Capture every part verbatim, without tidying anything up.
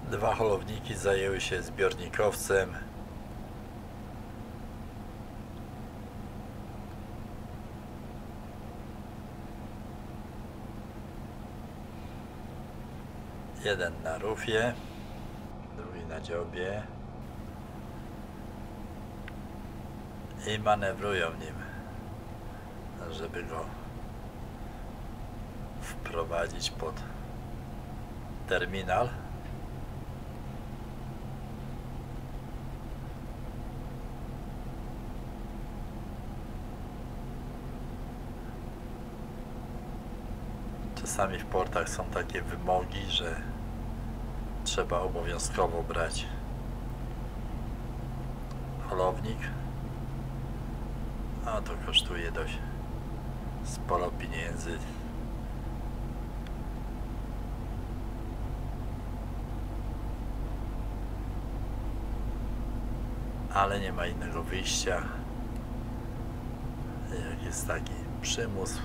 Dwa holowniki zajęły się zbiornikowcem. Jeden na rufie, drugi na dziobie i manewrują nim, żeby go wprowadzić pod terminal. Czasami w portach są takie wymogi, że trzeba obowiązkowo brać holownik, a to kosztuje dość sporo pieniędzy. Ale nie ma innego wyjścia, jak jest taki przymus,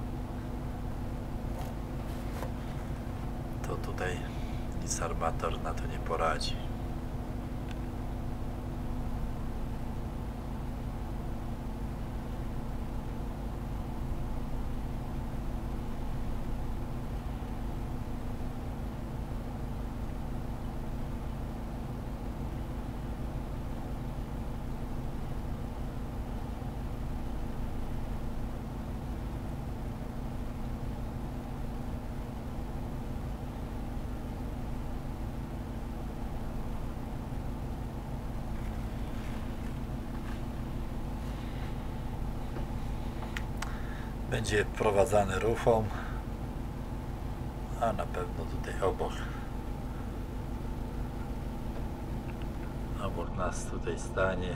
to tutaj nic armator na to nie poradzi. Będzie wprowadzany rufą, a na pewno tutaj obok obok nas tutaj stanie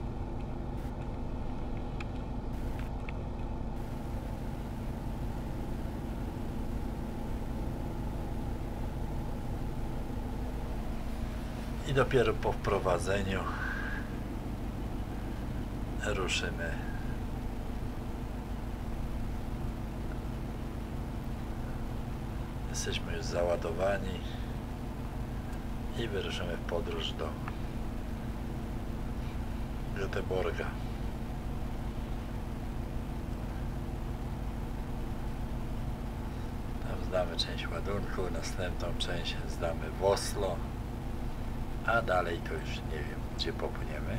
i dopiero po wprowadzeniu ruszymy. Jesteśmy już załadowani i wyruszymy w podróż do Göteborga. Tam zdamy część ładunku, następną część zdamy w Oslo, a dalej to już nie wiem, gdzie popłyniemy.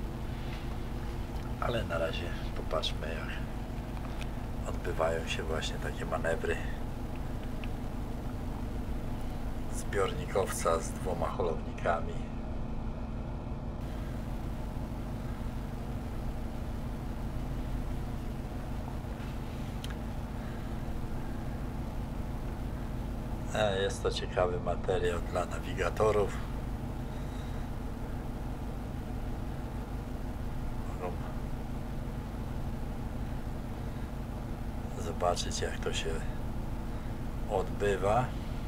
Ale na razie popatrzmy, jak odbywają się właśnie takie manewry zbiornikowca z dwoma holownikami. Jest to ciekawy materiał dla nawigatorów. Mogą zobaczyć, jak to się odbywa.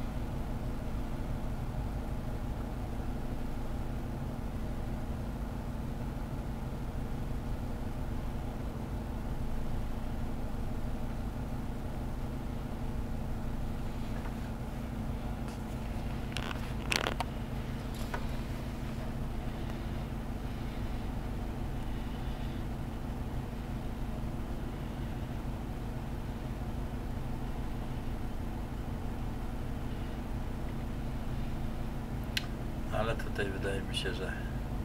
Ale tutaj wydaje mi się, że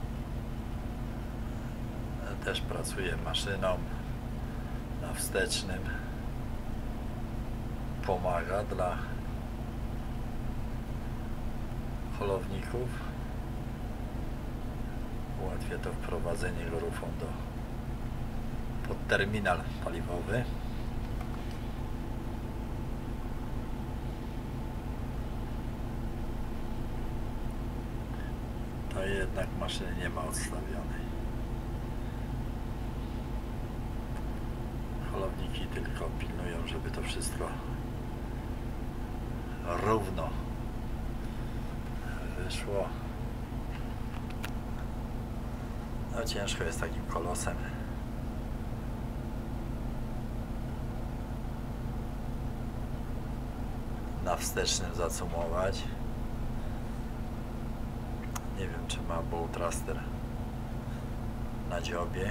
też pracuje maszyną na wstecznym, pomaga dla holowników, ułatwia to wprowadzenie go rufą do pod terminal paliwowy. To jednak maszyny nie ma odstawionej. Holowniki tylko pilnują, żeby to wszystko równo wyszło. No ciężko jest takim kolosem na wstecznym zacumować. Nie wiem, czy ma bolt raster na dziobie.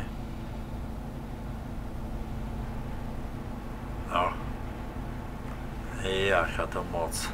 O, jaka to moc.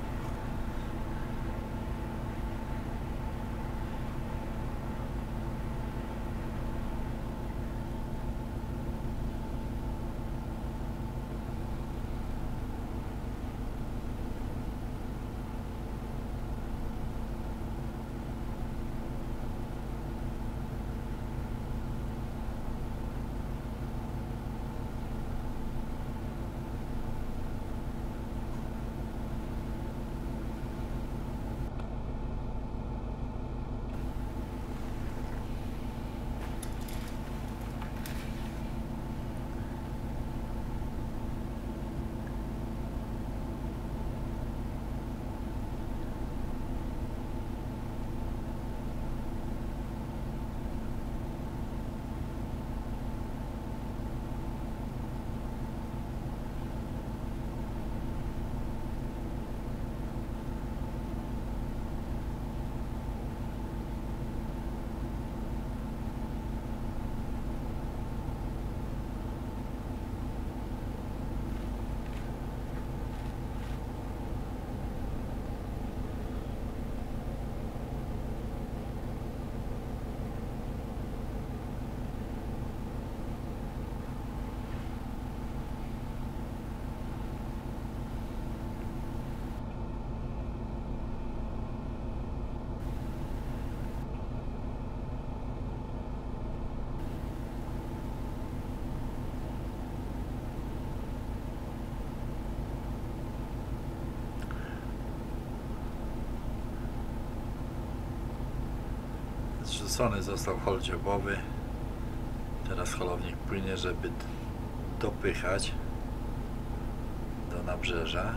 Zrzucony został hol dziobowy. Teraz holownik płynie, żeby dopychać do nabrzeża.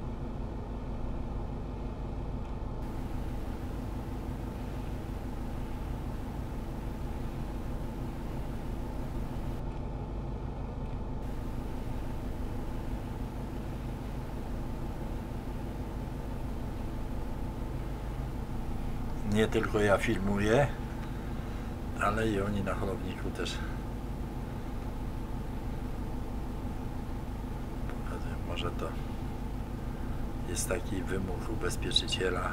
Nie tylko ja filmuję, ale i oni na holowniku też pokazują. Może to jest taki wymóg ubezpieczyciela.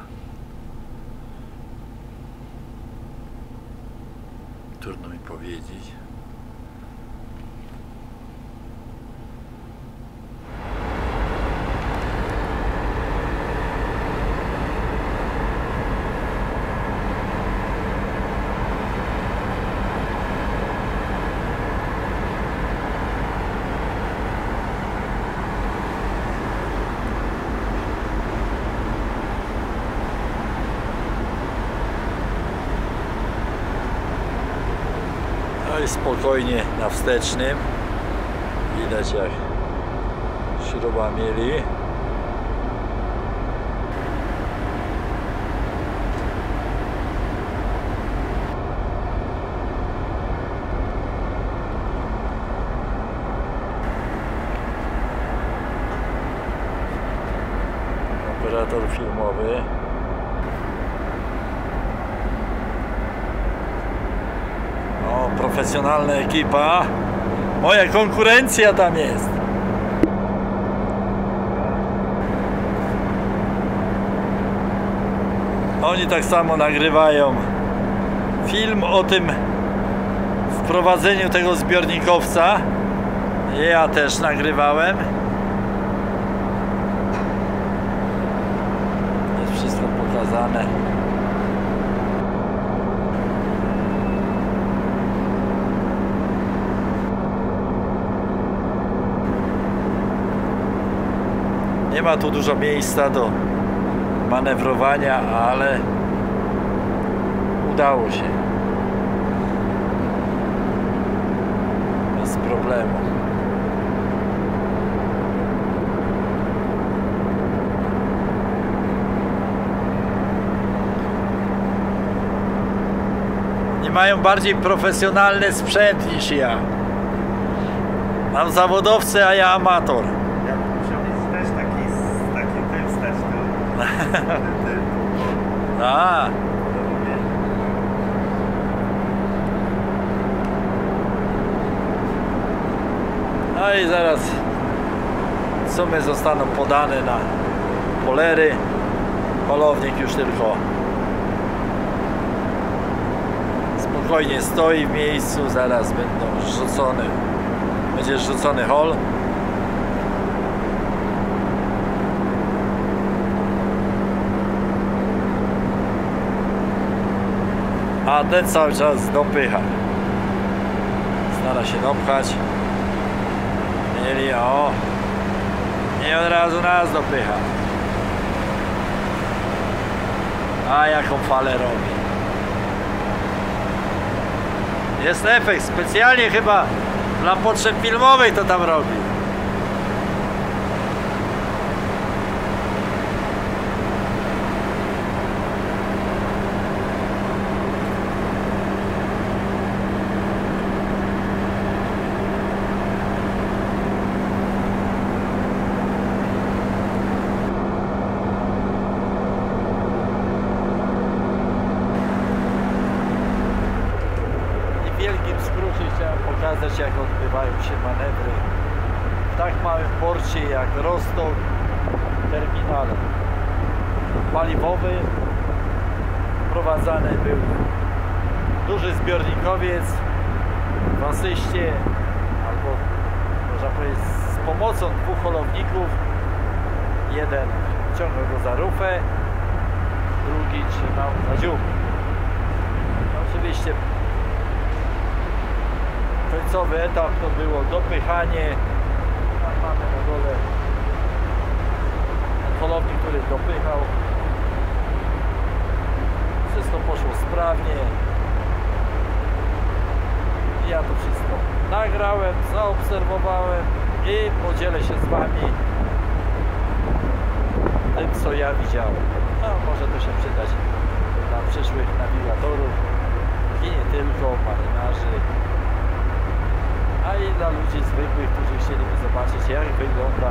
Trudno mi powiedzieć. No i spokojnie na wstecznym. Widać, jak śruba mieli. Operator filmowy. O, profesjonalna ekipa. Moja konkurencja tam jest. Oni tak samo nagrywają film o tym wprowadzeniu tego zbiornikowca. Ja też nagrywałem. Jest wszystko pokazane. Nie ma tu dużo miejsca do manewrowania, ale udało się bez problemu. Nie mają bardziej profesjonalny sprzęt niż ja. Mam zawodowcę, a ja amator. A. No i zaraz sumy zostaną podane na polery. Polownik już tylko spokojnie stoi w miejscu, zaraz będą rzucone, będzie rzucony hol. A ten cały czas dopycha. Stara się dopchać. Mieli, o, i od razu nas dopycha. A jaką falę robi. Jest efekt, specjalnie chyba dla potrzeb filmowych to tam robi. W wielkim skrócie chciałem pokazać, jak odbywają się manewry w tak małym porcie jak Rostok, terminal paliwowy. Wprowadzany był duży zbiornikowiec w asyście, albo można powiedzieć z pomocą dwóch holowników. Jeden ciągnął go za rufę, drugi trzymał za dziób. Oczywiście końcowy etap to było dopychanie. Tam mamy na dole holownik, który dopychał. Wszystko poszło sprawnie. Ja to wszystko nagrałem, zaobserwowałem i podzielę się z wami tym, co ja widziałem. No, może to się przydać dla przyszłych nawigatorów i nie tylko, marynarzy, a i dla ludzi zwykłych, którzy chcieliby zobaczyć, jak wygląda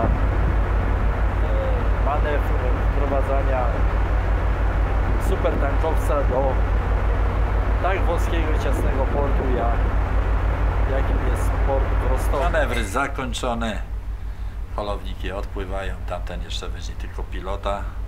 manewr wprowadzania supertankowca do tak wąskiego i ciasnego portu, jak, jakim jest port w Rostoku. Manewry zakończone, holowniki odpływają, tamten jeszcze weźmie tylko pilota.